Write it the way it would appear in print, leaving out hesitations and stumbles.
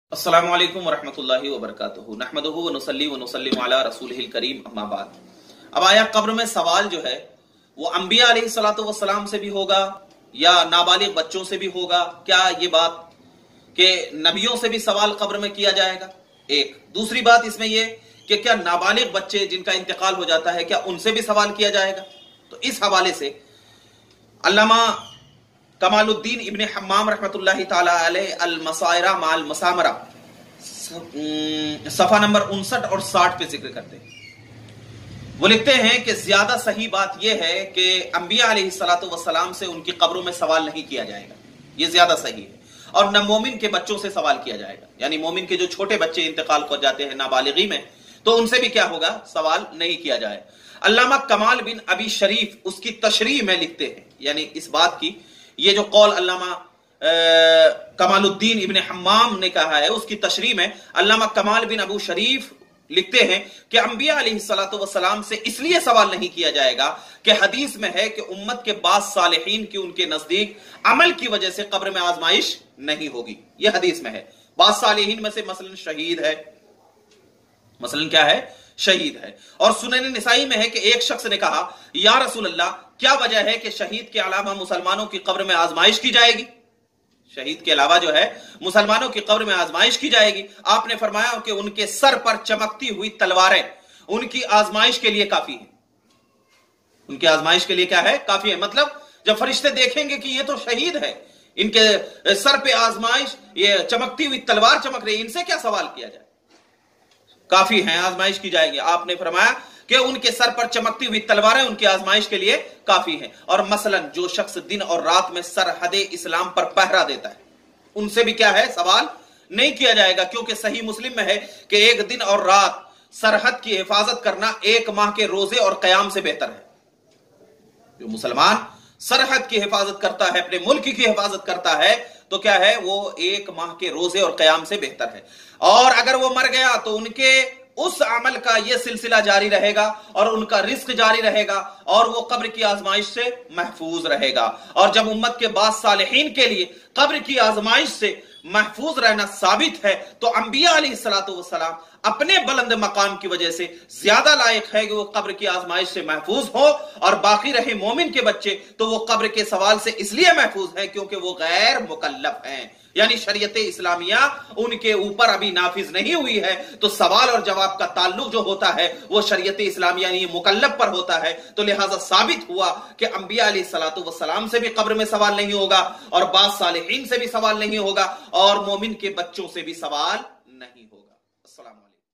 अस्सलामु अलैकुम वरहमतुल्लाहि वबरकातुहू नहमदुहु व नुसल्ली व नुसल्लिमु अला रसूलिहिल करीम अम्मा बाद। अब आया कब्र में सवाल जो है वो अंबिया अलैहिस्सलातु वस्सलाम से भी होगा या नाबालिग बच्चों से भी होगा। क्या ये बात कि नबियों से भी सवाल कब्र में किया जाएगा? एक दूसरी बात इसमें ये कि क्या नाबालिग बच्चे जिनका इंतकाल हो जाता है क्या उनसे भी सवाल किया जाएगा? तो इस हवाले से अल्लामा कमालुद्दीन इब्न हम्माम रहमतुल्लाहि ताला अलैह अल मसायरा माल मसामरा सफा नंबर 59 और 60 पे जिक्र करते हैं। वो लिखते हैं कि ज्यादा सही बात यह है कि अंबिया अलैहिस्सलातु वस्सलाम से उनकी कब्रों में सवाल नहीं किया जाएगा, ये ज्यादा सही है। और न मोमिन के बच्चों से सवाल किया जाएगा, यानी मोमिन के जो छोटे बच्चे इंतकाल कर जाते हैं नाबालिगी में, तो उनसे भी क्या होगा, सवाल नहीं किया जाए। अल्लामा कमाल बिन अबी शरीफ उसकी तशरीह में लिखते हैं, यानी इस बात की ये जो कौल अल्लामा कमालुद्दीन इब्न हम्माम ने कहा है उसकी तशरीह में अल्लामा कमाल बिन अबू शरीफ लिखते हैं कि अंबिया अलैहिस्सलातु वस्सलाम से इसलिए सवाल नहीं किया जाएगा कि हदीस में है कि उम्मत के बाद सालिहीन की उनके नजदीक अमल की वजह से कब्र में आजमाइश नहीं होगी। यह हदीस में है। बाद सालिहीन में से मसलन शहीद है, मसलन क्या है, शहीद है। और सुनन निसाई में है कि एक शख्स ने कहा, या रसूल अल्लाह, क्या वजह है कि शहीद के अलावा मुसलमानों की कब्र में आजमाइश की जाएगी? शहीद के अलावा जो है मुसलमानों की कब्र में आजमाइश की जाएगी। आपने फरमाया कि उनके सर पर चमकती हुई तलवारें उनकी आजमाइश के लिए काफी है। उनकी आजमाइश के लिए क्या है, काफी है। मतलब जब फरिश्ते देखेंगे कि ये तो शहीद है, इनके सर पे आजमाइश, ये चमकती हुई तलवार चमक रही, इनसे क्या सवाल किया जाए, काफी है, आजमाइश की जाएगी। आपने फरमाया कि उनके सर पर चमकती हुई तलवारें उनकी आजमाइश के लिए काफी हैं। और मसलन जो शख्स दिन और रात में सरहदे इस्लाम पर पहरा देता है, उनसे भी क्या है, सवाल नहीं किया जाएगा, क्योंकि सही मुस्लिम में है कि एक दिन और रात सरहद की हिफाजत करना 1 माह के रोजे और कयाम से बेहतर है। जो मुसलमान सरहद की हिफाजत करता है, अपने मुल्क की हिफाजत करता है, तो क्या है, वो 1 माह के रोजे और कयाम से बेहतर है। और अगर वो मर गया तो उनके उस अमल का ये सिलसिला जारी रहेगा और उनका रिस्क जारी रहेगा और वो कब्र की आजमाइश से महफूज रहेगा। और जब उम्मत के बाद सालिहीन के लिए कब्र की आजमाइश से महफूज रहना साबित है, तो अंबिया अलैहिस्सलातु वस्सलाम अपने बुलंद मकाम की वजह से ज्यादा लायक है कि वो कब्र की आजमाइश से महफूज हो। और बाकी रहे मोमिन के बच्चे तो वो कब्र के सवाल से इसलिए महफूज है क्योंकि वो गैर मुकल्लफ हैं, यानी शरीयत इस्लामिया उनके ऊपर अभी नाफिज नहीं हुई है। तो सवाल और जवाब का ताल्लुक जो होता है वो शरीयत इस्लामिया यानी मुकल्लफ पर होता है। तो लिहाजा साबित हुआ कि अंबिया अलैहिस्सलातु वस्सलाम से भी कब्र में सवाल नहीं होगा और बाद सालिहीन से भी सवाल नहीं होगा और मोमिन के बच्चों से भी सवाल नहीं होगा। अस्सलाम वालेकुम।